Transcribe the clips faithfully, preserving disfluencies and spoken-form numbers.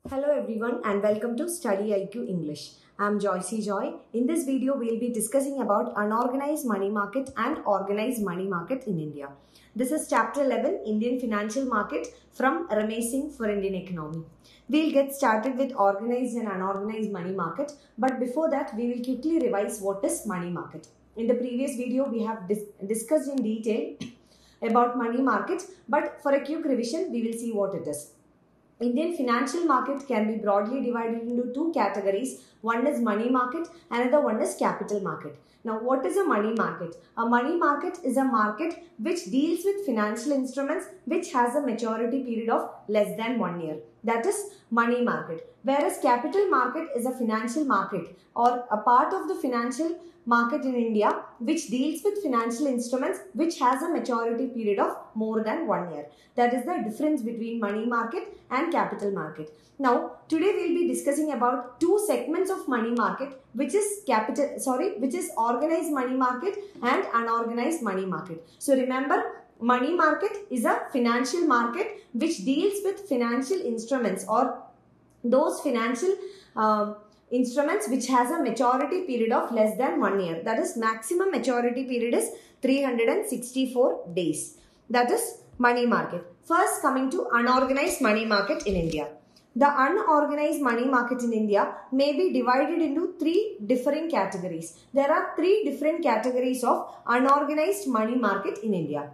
Hello everyone and welcome to Study I Q English. I am Joycey Joy. In this video, we will be discussing about unorganized money market and organized money market in India. This is chapter eleven, Indian Financial Market from Ramesh Singh for Indian Economy. We will get started with organized and unorganized money market. But before that, we will quickly revise what is money market. In the previous video, we have dis discussed in detail about money market. But for a quick revision, we will see what it is. Indian financial market can be broadly divided into two categories. One is money market, another one is capital market. Now, what is a money market? A money market is a market which deals with financial instruments which has a maturity period of less than one year. That is money market. Whereas capital market is a financial market or a part of the financial market in India which deals with financial instruments which has a maturity period of more than one year. That is the difference between money market and capital market. Now, today we will be discussing about two segments of money market, which is capital, sorry, which is organized money market and unorganized money market. So remember, money market is a financial market which deals with financial instruments or those financial uh, instruments which has a maturity period of less than one year. That is, maximum maturity period is three hundred sixty-four days. That is money market. First, coming to unorganized money market in India. The unorganized money market in India may be divided into three different categories. There are three different categories of unorganized money market in India.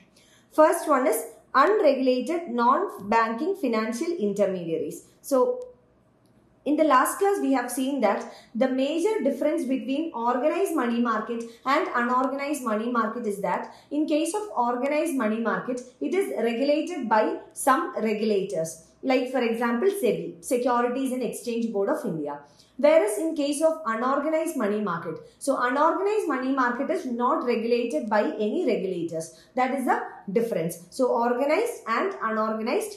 First one is unregulated non-banking financial intermediaries. So, in the last class, we have seen that the major difference between organized money market and unorganized money market is that in case of organized money market, it is regulated by some regulators. Like for example, SEBI, Securities and Exchange Board of India. Whereas in case of unorganized money market, so unorganized money market is not regulated by any regulators. That is the difference. So organized and unorganized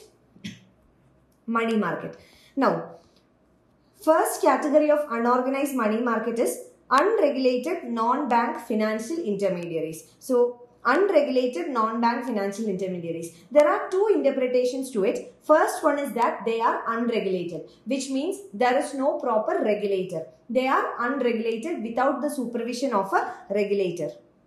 money market. Now, first category of unorganized money market is unregulated non-bank financial intermediaries. So, unregulated non-bank financial intermediaries. There are two interpretations to it. First one is that they are unregulated, which means there is no proper regulator. They are unregulated without the supervision of a regulator.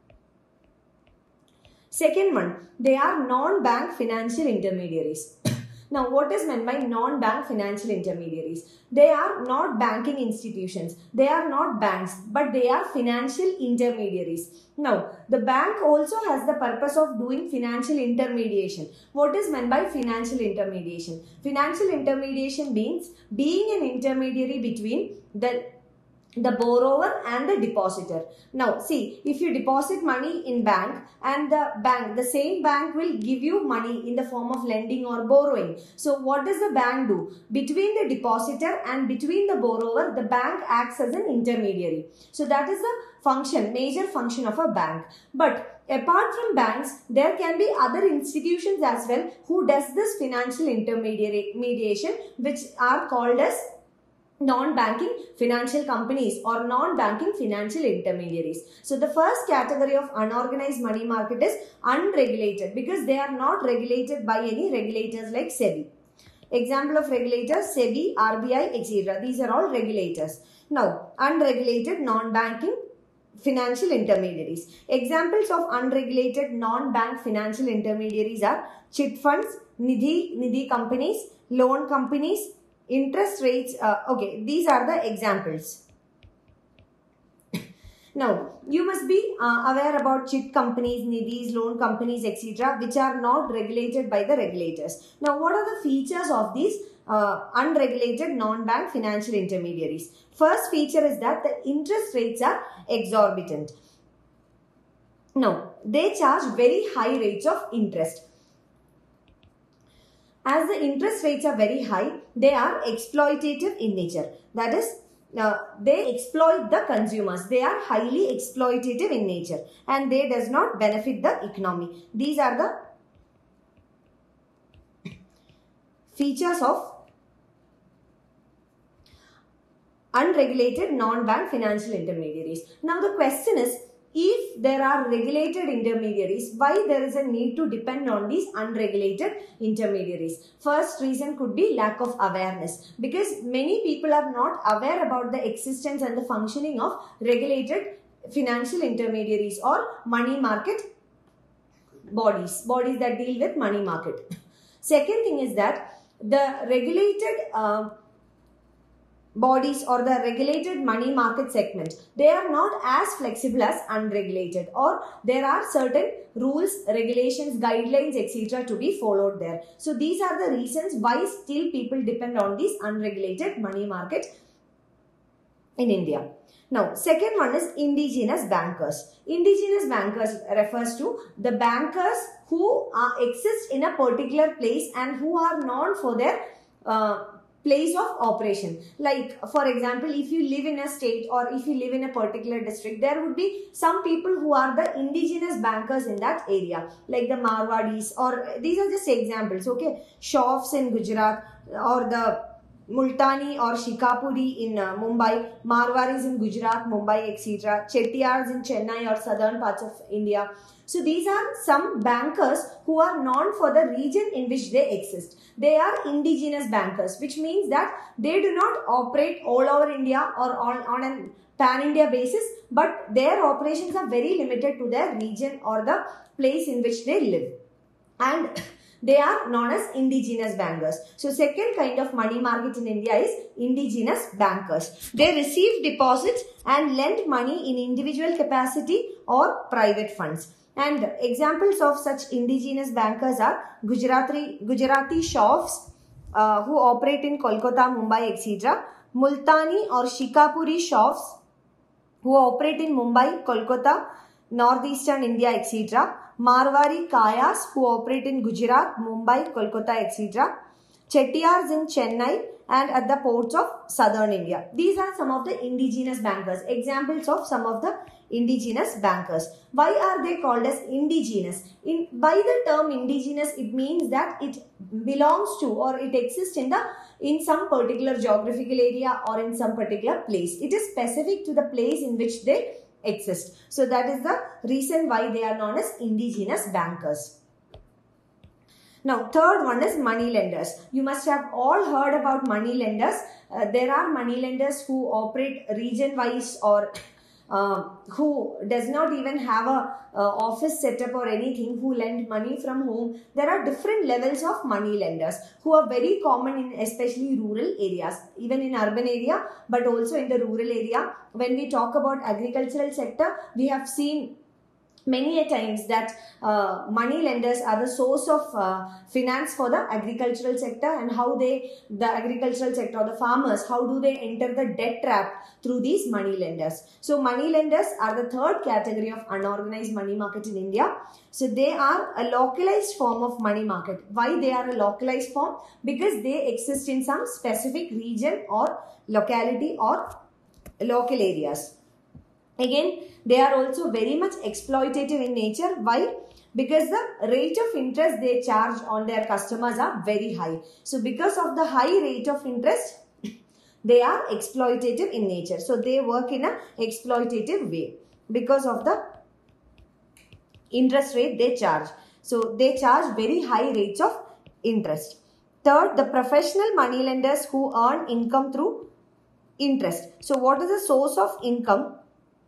Second one, they are non-bank financial intermediaries. Now, what is meant by non-bank financial intermediaries? They are not banking institutions. They are not banks, but they are financial intermediaries. Now, the bank also has the purpose of doing financial intermediation. What is meant by financial intermediation? Financial intermediation means being an intermediary between the the borrower and the depositor. Now, see, if you deposit money in bank and the bank, the same bank will give you money in the form of lending or borrowing. So, what does the bank do? Between the depositor and between the borrower, the bank acts as an intermediary. So, that is the function, major function of a bank. But apart from banks, there can be other institutions as well who does this financial intermediary mediation, which are called as non-banking financial companies or non-banking financial intermediaries. So, the first category of unorganized money market is unregulated because they are not regulated by any regulators like SEBI. Example of regulators, SEBI, R B I, et cetera. These are all regulators. Now, unregulated non-banking financial intermediaries. Examples of unregulated non-bank financial intermediaries are chit funds, nidhi, nidhi companies, loan companies, interest rates. Uh, okay, these are the examples. Now, you must be uh, aware about chit companies, nidhis, loan companies, et cetera, which are not regulated by the regulators. Now, what are the features of these uh, unregulated non-bank financial intermediaries? First feature is that the interest rates are exorbitant. Now, they charge very high rates of interest. As the interest rates are very high, they are exploitative in nature. That is, uh, they exploit the consumers. They are highly exploitative in nature and they does not benefit the economy. These are the features of unregulated non-bank financial intermediaries. Now, the question is, if there are regulated intermediaries, why there is a need to depend on these unregulated intermediaries? First reason could be lack of awareness, because many people are not aware about the existence and the functioning of regulated financial intermediaries or money market bodies, bodies that deal with money market. Second thing is that the regulated uh, bodies or the regulated money market segment, they are not as flexible as unregulated, or there are certain rules, regulations, guidelines, et cetera to be followed there. So these are the reasons why still people depend on these unregulated money market in India. Now, second one is indigenous bankers. Indigenous bankers refers to the bankers who uh, exist in a particular place and who are known for their uh, place of operation. Like, for example, if you live in a state or if you live in a particular district, there would be some people who are the indigenous bankers in that area, like the Marwadis, or these are just examples, okay? Shofs in Gujarat, or the Multani or Shikapuri in uh, Mumbai, Marwaris in Gujarat, Mumbai, et cetera. Chettiars in Chennai or southern parts of India. So these are some bankers who are known for the region in which they exist. They are indigenous bankers, which means that they do not operate all over India or on, on a pan-India basis, but their operations are very limited to their region or the place in which they live. And they are known as indigenous bankers. So second kind of money market in India is indigenous bankers. They receive deposits and lend money in individual capacity or private funds. And examples of such indigenous bankers are Gujarati, Gujarati Shofs uh, who operate in Kolkata, Mumbai, et cetera. Multani or Shikapuri Shofs who operate in Mumbai, Kolkata, northeastern India, et cetera. Marwari Kayas who operate in Gujarat, Mumbai, Kolkata, et cetera. Chettiars in Chennai and at the ports of southern India. These are some of the indigenous bankers, examples of some of the indigenous bankers. Why are they called as indigenous? In, by the term indigenous, it means that it belongs to or it exists in the in some particular geographical area or in some particular place. It is specific to the place in which they exist. So that is the reason why they are known as indigenous bankers. Now, third one is money lenders. You must have all heard about money lenders. Uh, there are money lenders who operate region-wise or uh, who does not even have a uh, office setup or anything, who lend money from home. There are different levels of money lenders who are very common in especially rural areas, even in urban area, but also in the rural area. When we talk about agricultural sector, we have seen many a times that uh, money lenders are the source of uh, finance for the agricultural sector, and how they, the agricultural sector, the farmers, how do they enter the debt trap through these money lenders. So money lenders are the third category of unorganized money market in India. So they are a localized form of money market. Why they are a localized form? Because they exist in some specific region or locality or local areas. Again, they are also very much exploitative in nature. Why? Because the rate of interest they charge on their customers are very high. So because of the high rate of interest, they are exploitative in nature. So they work in an exploitative way because of the interest rate they charge. So they charge very high rates of interest. Third, the professional money lenders who earn income through interest. So what is the source of income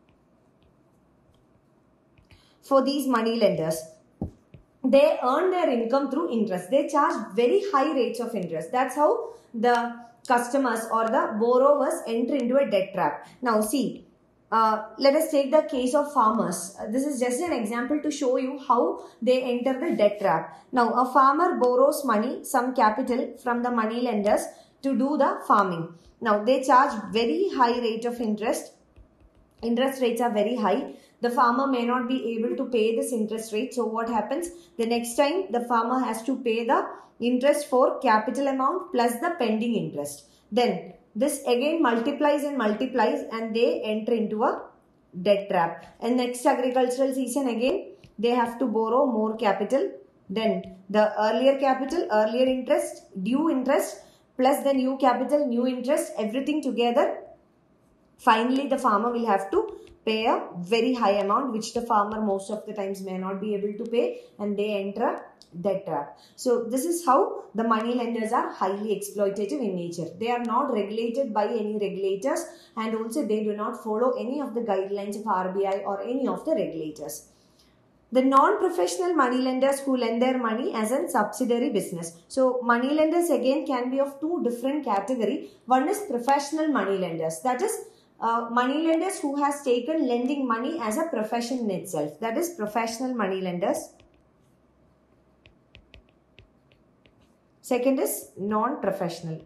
for these money lenders? They earn their income through interest. They charge very high rates of interest. That's how the customers or the borrowers enter into a debt trap. Now see, uh, let us take the case of farmers. Uh, this is just an example to show you how they enter the debt trap. Now a farmer borrows money, some capital from the money lenders to do the farming. Now they charge very high rate of interest. Interest rates are very high. The farmer may not be able to pay this interest rate. So what happens? The next time the farmer has to pay the interest for capital amount plus the pending interest. Then this again multiplies and multiplies and they enter into a debt trap. And next agricultural season again they have to borrow more capital. Then the earlier capital, earlier interest, due interest plus the new capital, new interest, everything together finally the farmer will have to pay a very high amount, which the farmer most of the times may not be able to pay, and they enter a debt trap. So this is how the money lenders are highly exploitative in nature. They are not regulated by any regulators, and also they do not follow any of the guidelines of R B I or any of the regulators. The non-professional money lenders who lend their money as a subsidiary business. So money lenders again can be of two different categories. One is professional money lenders. That is uh, money lenders who has taken lending money as a profession in itself. That is professional money lenders. Second is non-professional.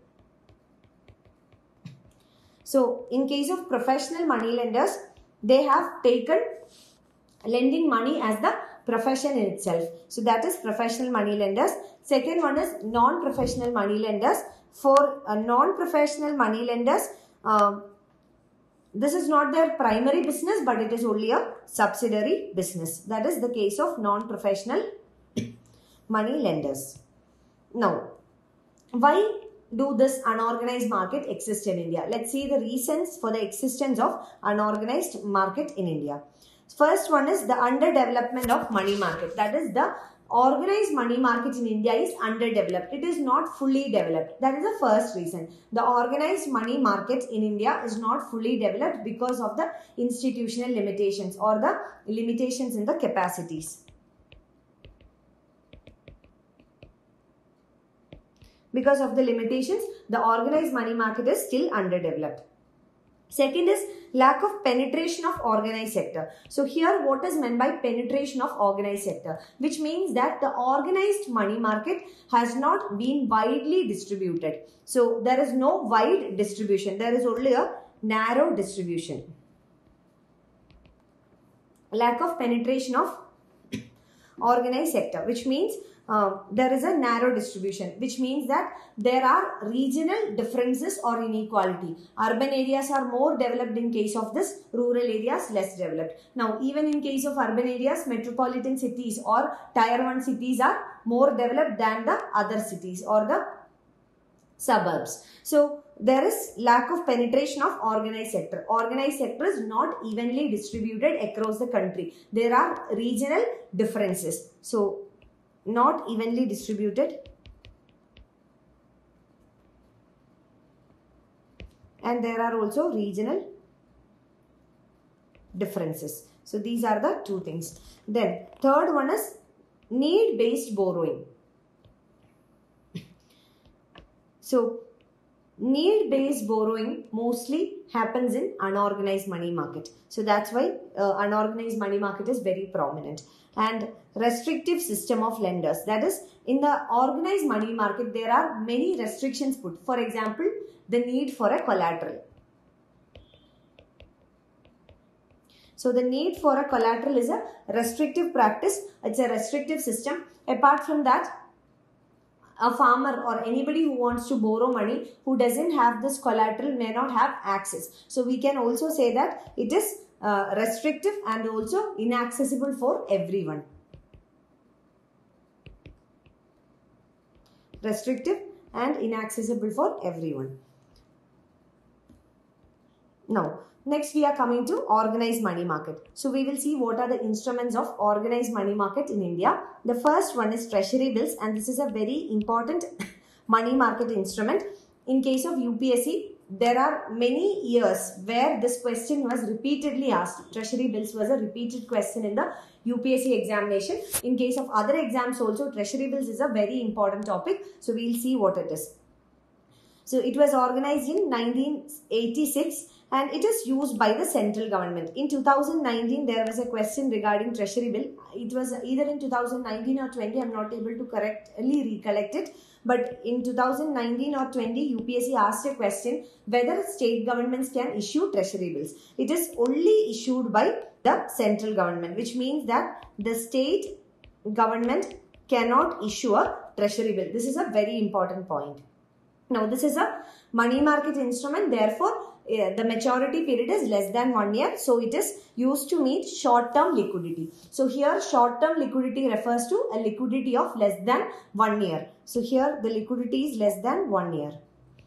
So in case of professional money lenders, they have taken lending money as the profession in itself. So that is professional money lenders. Second one is non-professional money lenders. For uh, non-professional money lenders, uh, this is not their primary business, but it is only a subsidiary business. That is the case of non-professional money lenders. Now, why do this unorganized market exist in India? Let's see the reasons for the existence of unorganized market in India. First one is the underdevelopment of money market. That is, the organized money market in India is underdeveloped. It is not fully developed. That is the first reason. The organized money market in India is not fully developed because of the institutional limitations or the limitations in the capacities. Because of the limitations, the organized money market is still underdeveloped. Second is lack of penetration of organized sector. So here what is meant by penetration of organized sector? Which means that the organized money market has not been widely distributed. So there is no wide distribution. There is only a narrow distribution. Lack of penetration of organized sector, which means Uh, there is a narrow distribution, which means that there are regional differences or inequality. Urban areas are more developed in case of this, rural areas less developed. Now, even in case of urban areas, metropolitan cities or tier one cities are more developed than the other cities or the suburbs. So, there is lack of penetration of organized sector. Organized sector is not evenly distributed across the country. There are regional differences. So, not evenly distributed, and there are also regional differences. So these are the two things. Then third one is need based borrowing. So need based borrowing mostly happens in unorganized money market. So that's why uh, unorganized money market is very prominent. And restrictive system of lenders. That is, in the organized money market, there are many restrictions put. For example, the need for a collateral. So the need for a collateral is a restrictive practice. It's a restrictive system. Apart from that, a farmer or anybody who wants to borrow money who doesn't have this collateral may not have access. So we can also say that it is uh, restrictive and also inaccessible for everyone. Restrictive and inaccessible for everyone. Now, next we are coming to organized money market. So we will see what are the instruments of organized money market in India. The first one is treasury bills, and this is a very important money market instrument. In case of U P S C, there are many years where this question was repeatedly asked. Treasury bills was a repeated question in the U P S C examination. In case of other exams also, treasury bills is a very important topic. So we will see what it is. So it was organized in nineteen eighty-six and it is used by the central government. In two thousand nineteen, there was a question regarding treasury bill. It was either in two thousand nineteen or twenty. I am not able to correctly recollect it. But in two thousand nineteen or twenty, U P S C asked a question whether state governments can issue treasury bills. It is only issued by the central government, which means that the state government cannot issue a treasury bill. This is a very important point. Now, this is a money market instrument. Therefore, uh, the maturity period is less than one year. So, it is used to meet short-term liquidity. So, here short-term liquidity refers to a liquidity of less than one year. So, here the liquidity is less than one year.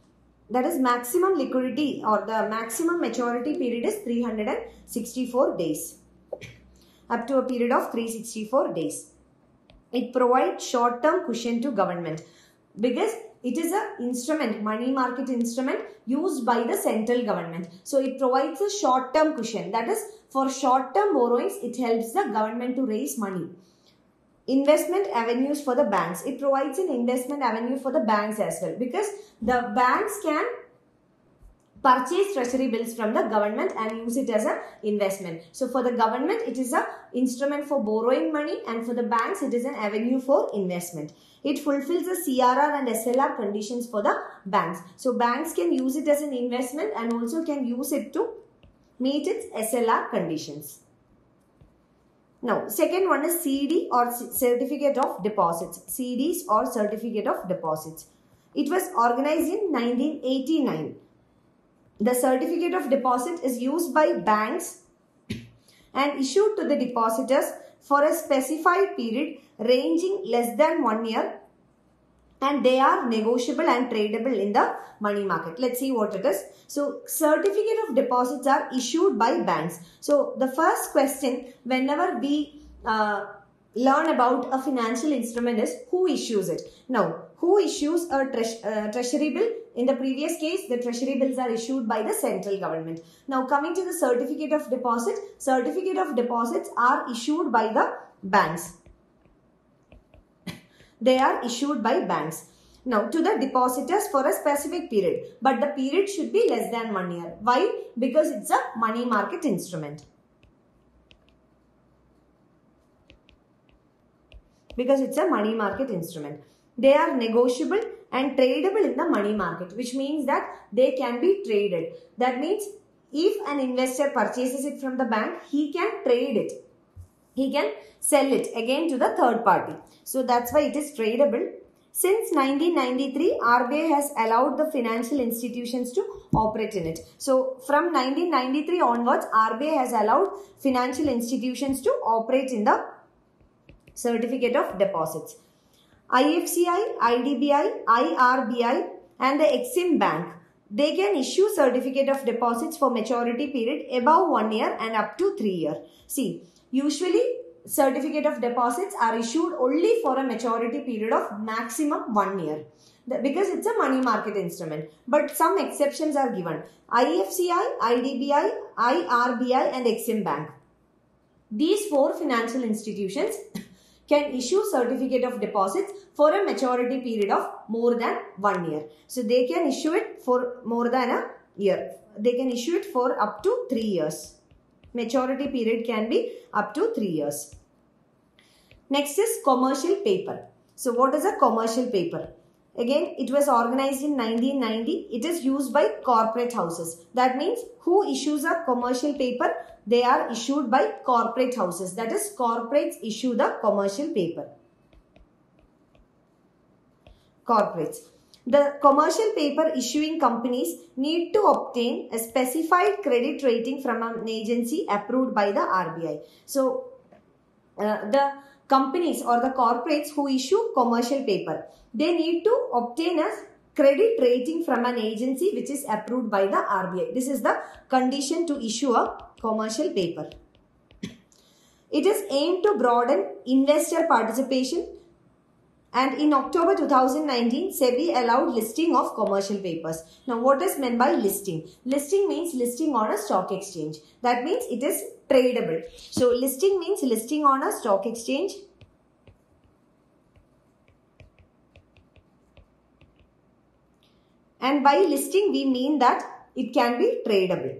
that is maximum liquidity or the maximum maturity period is three hundred sixty-four days. Up to a period of three hundred sixty-four days. It provides short-term cushion to government because it is an instrument, money market instrument used by the central government. So it provides a short-term cushion. That is, for short-term borrowings, it helps the government to raise money. Investment avenues for the banks. It provides an investment avenue for the banks as well, because the banks can purchase treasury bills from the government and use it as an investment. So for the government, it is an instrument for borrowing money, and for the banks, it is an avenue for investment. It fulfills the C R R and S L R conditions for the banks. So banks can use it as an investment and also can use it to meet its S L R conditions. Now, second one is C D or Certificate of Deposits. C Ds or Certificate of Deposits. It was organized in nineteen eighty-nine. The certificate of deposit is used by banks and issued to the depositors for a specified period ranging less than one year, and they are negotiable and tradable in the money market. Let's see what it is. So, certificate of deposits are issued by banks. So, the first question whenever we uh, learn about a financial instrument is who issues it. Now, who issues a tre uh, treasury bill? In the previous case, the treasury bills are issued by the central government. Now, coming to the certificate of deposit, certificate of deposits are issued by the banks. They are issued by banks. Now, to the depositors for a specific period, but the period should be less than one year. Why? Because it's a money market instrument. Because it's a money market instrument. They are negotiable and tradable in the money market, which means that they can be traded. That means if an investor purchases it from the bank, he can trade it. He can sell it again to the third party. So that's why it is tradable. Since nineteen ninety-three, R B I has allowed the financial institutions to operate in it. So from nineteen ninety-three onwards, R B I has allowed financial institutions to operate in the certificate of deposits. I F C I, I D B I, I R B I and the Exim Bank, they can issue certificate of deposits for maturity period above one year and up to three years. See, usually certificate of deposits are issued only for a maturity period of maximum one year because it's a money market instrument. But some exceptions are given. I F C I, I D B I, I R B I and Exim Bank. These four financial institutions can issue certificate of deposits for a maturity period of more than one year. So they can issue it for more than a year. They can issue it for up to three years. Maturity period can be up to three years. Next is commercial paper. So what is a commercial paper? Again, it was organized in nineteen ninety. It is used by corporate houses. That means who issues a commercial paper? They are issued by corporate houses. That is, corporates issue the commercial paper. Corporates. The commercial paper issuing companies need to obtain a specified credit rating from an agency approved by the R B I. So, uh, the companies or the corporates who issue commercial paper, they need to obtain a credit rating from an agency which is approved by the R B I. This is the condition to issue a commercial paper. It is aimed to broaden investor participation, and in October two thousand nineteen, SEBI allowed listing of commercial papers. Now, what is meant by listing? Listing means listing on a stock exchange. That means it is tradable. So, listing means listing on a stock exchange. And by listing, we mean that it can be tradable.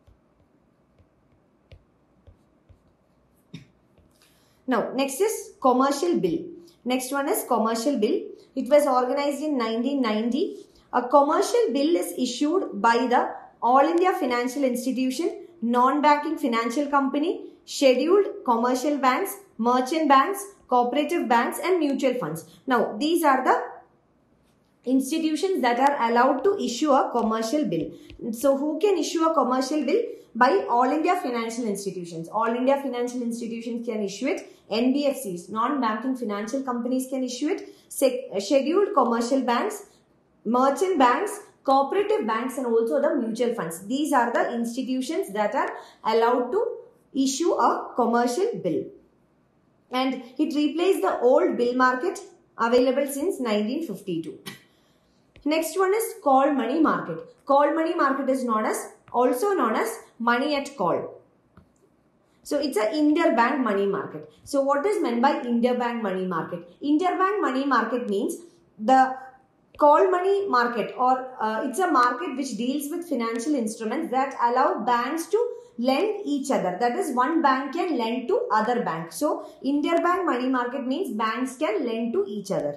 Now, next is commercial bill. Next one is commercial bill. It was organized in nineteen ninety. A commercial bill is issued by the All India Financial Institution, non-banking financial company, scheduled commercial banks, merchant banks, cooperative banks and mutual funds. Now, these are the institutions that are allowed to issue a commercial bill. So, who can issue a commercial bill? By All India Financial Institutions. All India Financial Institutions can issue it. N B F Cs, non-banking financial companies can issue it. Scheduled commercial banks, merchant banks, cooperative banks and also the mutual funds. These are the institutions that are allowed to issue a commercial bill. And it replaced the old bill market available since nineteen fifty-two. Next one is call money market. Call money market is known as, also known as money at call. So it's a interbank money market. So what is meant by interbank money market? Interbank money market means the call money market, or uh, it's a market which deals with financial instruments that allow banks to lend each other. That is, one bank can lend to other bank. So interbank money market means banks can lend to each other.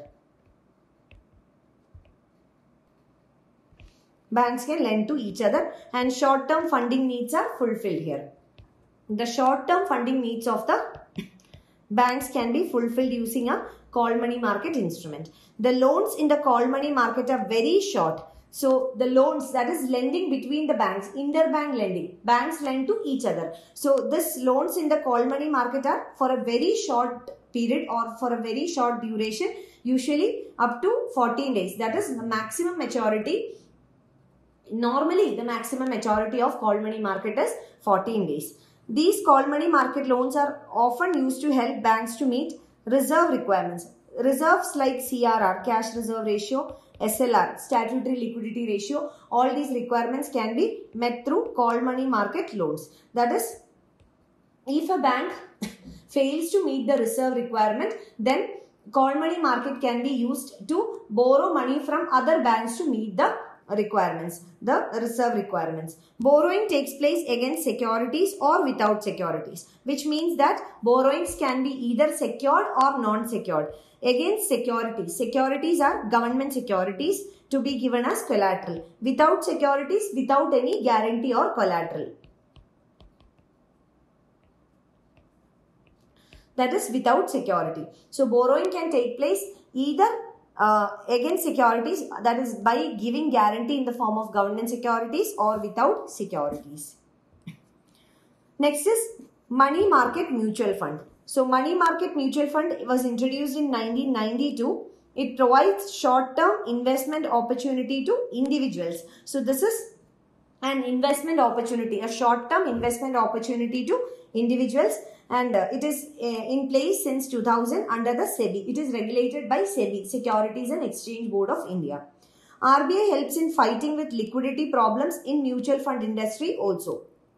Banks can lend to each other and short-term funding needs are fulfilled here. The short-term funding needs of the banks can be fulfilled using a call money market instrument. The loans in the call money market are very short. So the loans, that is lending between the banks, interbank lending, banks lend to each other. So this loans in the call money market are for a very short period or for a very short duration, usually up to fourteen days. That is the maximum maturity. Normally, the maximum maturity of call money market is fourteen days. These call money market loans are often used to help banks to meet reserve requirements. Reserves like C R R, cash reserve ratio, S L R, statutory liquidity ratio, all these requirements can be met through call money market loans. That is, if a bank fails to meet the reserve requirement, then call money market can be used to borrow money from other banks to meet the requirements, the reserve requirements. Borrowing takes place against securities or without securities, which means that borrowings can be either secured or non-secured. Against securities, securities are government securities to be given as collateral. Without securities, without any guarantee or collateral. That is without security. So borrowing can take place either Uh, against securities, that is by giving guarantee in the form of government securities, or without securities. Next is money market mutual fund. So money market mutual fund was introduced in nineteen ninety-two. It provides short-term investment opportunity to individuals. So this is an investment opportunity, a short-term investment opportunity to individuals. And uh, it is uh, in place since two thousand under the SEBI. It is regulated by SEBI, Securities and Exchange Board of India. R B I helps in fighting with liquidity problems in mutual fund industry also.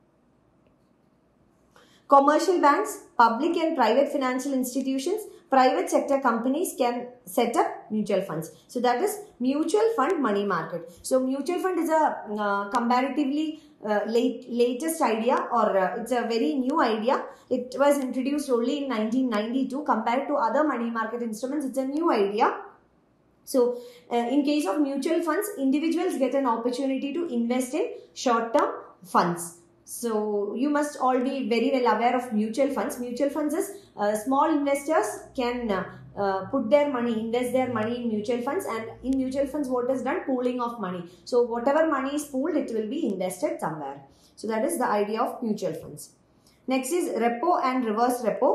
Commercial banks, public and private financial institutions, private sector companies can set up mutual funds. So that is mutual fund money market. So mutual fund is a uh, comparatively uh, late latest idea, or uh, it's a very new idea. It was introduced only in nineteen ninety-two. Compared to other money market instruments, it's a new idea. So uh, in case of mutual funds, individuals get an opportunity to invest in short-term funds. So you must all be very well aware of mutual funds. Mutual funds is uh, small investors can uh, uh, put their money, invest their money in mutual funds, and in mutual funds what is done? Pooling of money. So whatever money is pooled, it will be invested somewhere. So that is the idea of mutual funds. Next is repo and reverse repo.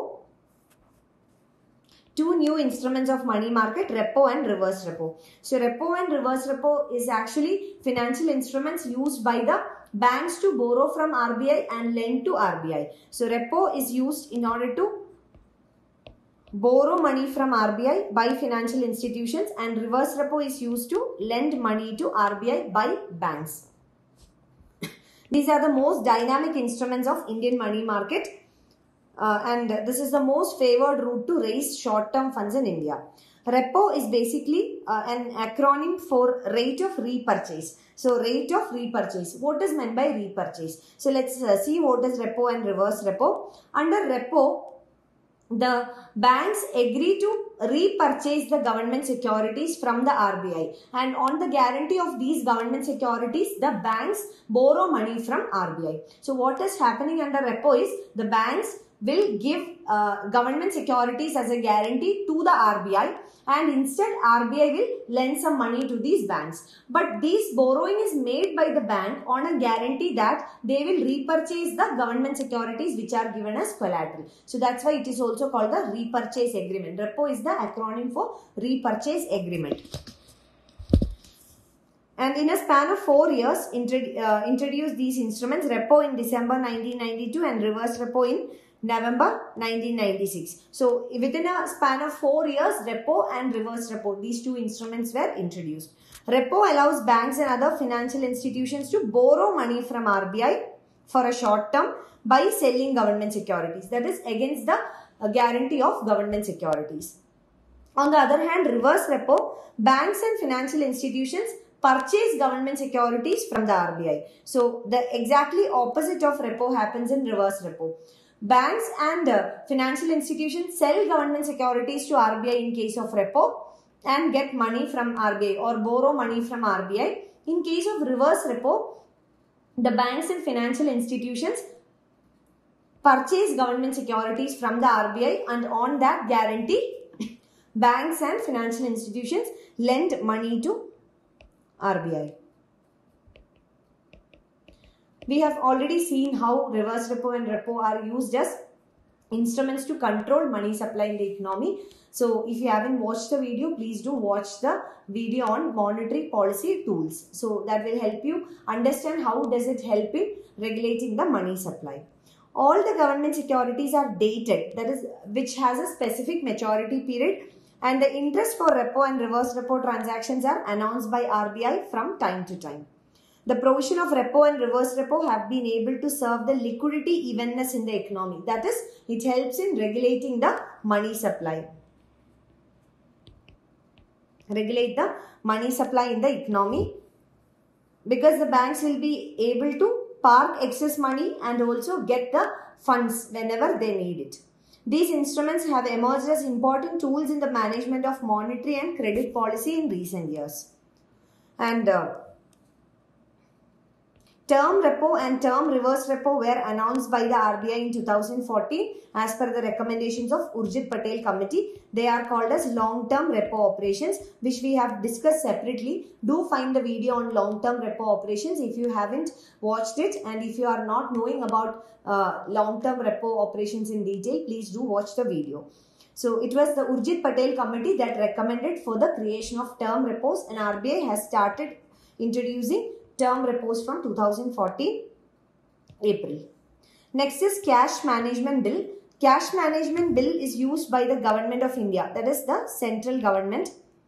Two new instruments of money market, repo and reverse repo. So repo and reverse repo is actually financial instruments used by the banks to borrow from R B I and lend to R B I. So repo is used in order to borrow money from R B I by financial institutions, and reverse repo is used to lend money to R B I by banks. These are the most dynamic instruments of Indian money market. Uh, and this is the most favored route to raise short-term funds in India. Repo is basically uh, an acronym for rate of repurchase. So rate of repurchase. What is meant by repurchase? So let's uh, see what is repo and reverse repo. Under repo, the banks agree to repurchase the government securities from the R B I, and on the guarantee of these government securities, the banks borrow money from R B I. So what is happening under repo is the banks will give uh, government securities as a guarantee to the R B I, and instead R B I will lend some money to these banks. But this borrowing is made by the bank on a guarantee that they will repurchase the government securities which are given as collateral. So that's why it is also called the repurchase agreement. Repo is the acronym for repurchase agreement. And in a span of four years, intro- uh, introduced these instruments, repo in December nineteen ninety-two and reverse repo in November nineteen ninety-six. So within a span of four years, repo and reverse repo, these two instruments were introduced. Repo allows banks and other financial institutions to borrow money from R B I for a short term by selling government securities. That is against the uh, guarantee of government securities. On the other hand, reverse repo, banks and financial institutions purchase government securities from the R B I. So the exactly opposite of repo happens in reverse repo. Banks and uh, financial institutions sell government securities to R B I in case of repo and get money from R B I or borrow money from R B I. In case of reverse repo, the banks and financial institutions purchase government securities from the R B I, and on that guarantee, banks and financial institutions lend money to R B I. We have already seen how reverse repo and repo are used as instruments to control money supply in the economy. So if you haven't watched the video, please do watch the video on monetary policy tools. So that will help you understand how does it help in regulating the money supply. All the government securities are dated, that is, which has a specific maturity period, and the interest for repo and reverse repo transactions are announced by R B I from time to time. The provision of repo and reverse repo have been able to serve the liquidity evenness in the economy. That is, it helps in regulating the money supply. Regulate the money supply in the economy, because the banks will be able to park excess money and also get the funds whenever they need it. These instruments have emerged as important tools in the management of monetary and credit policy in recent years. And uh, term repo and term reverse repo were announced by the R B I in two thousand fourteen as per the recommendations of Urjit Patel Committee. They are called as long-term repo operations, which we have discussed separately. Do find the video on long-term repo operations if you haven't watched it, and if you are not knowing about uh, long-term repo operations in detail, please do watch the video. So it was the Urjit Patel Committee that recommended for the creation of term repos, and R B I has started introducing term repos from two thousand fourteen April. Next is Cash Management Bill. Cash Management Bill is used by the Government of India, that is the central government,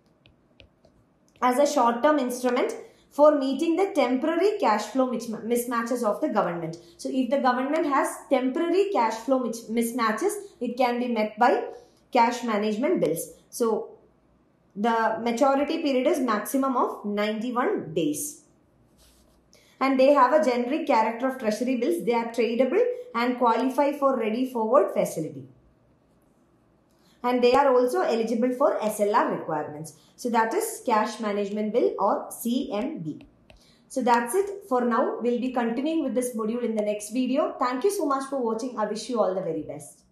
as a short-term instrument for meeting the temporary cash flow mismatches of the government. So if the government has temporary cash flow mismatches, it can be met by cash management bills. So the maturity period is maximum of ninety-one days. And they have a generic character of treasury bills. They are tradable and qualify for ready forward facility. And they are also eligible for S L R requirements. So that is Cash Management Bill or C M B. So that's it for now. We'll be continuing with this module in the next video. Thank you so much for watching. I wish you all the very best.